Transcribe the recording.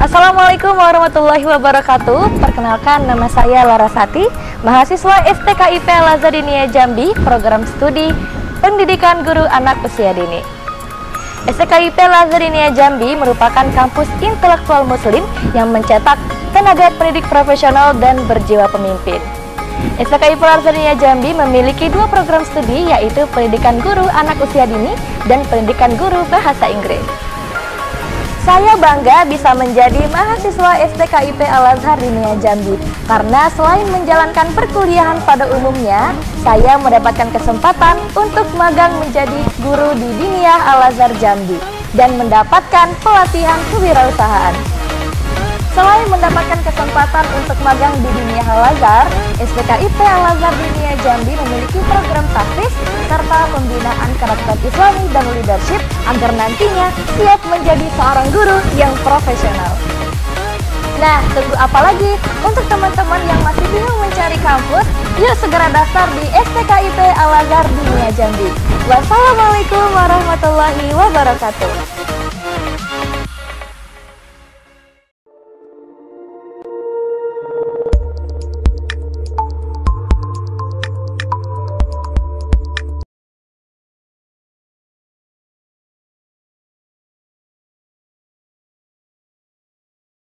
Assalamualaikum warahmatullahi wabarakatuh. Perkenalkan, nama saya Larasati, mahasiswa STKIP Al-Azhar Diniyah Jambi, program studi pendidikan guru anak usia dini. STKIP Al-Azhar Diniyah Jambi merupakan kampus intelektual muslim yang mencetak tenaga pendidik profesional dan berjiwa pemimpin. STKIP Al-Azhar Diniyah Jambi memiliki dua program studi, yaitu pendidikan guru anak usia dini dan pendidikan guru bahasa Inggris. Saya bangga bisa menjadi mahasiswa STKIP Al-Azhar Diniyah Jambi karena selain menjalankan perkuliahan pada umumnya, saya mendapatkan kesempatan untuk magang menjadi guru di Diniyah Al-Azhar Jambi dan mendapatkan pelatihan kewirausahaan. Selain mendapatkan kesempatan untuk magang di Diniyah Al-Azhar, STKIP Al-Azhar Diniyah Jambi memiliki program tahfiz serta pembinaan karakter Islami dan leadership agar nantinya siap menjadi seorang guru yang profesional. Nah, tunggu apa lagi? Untuk teman-teman yang masih bingung mencari kampus, yuk segera daftar di STKIP Al-Azhar Diniyah Jambi. Wassalamualaikum warahmatullahi wabarakatuh.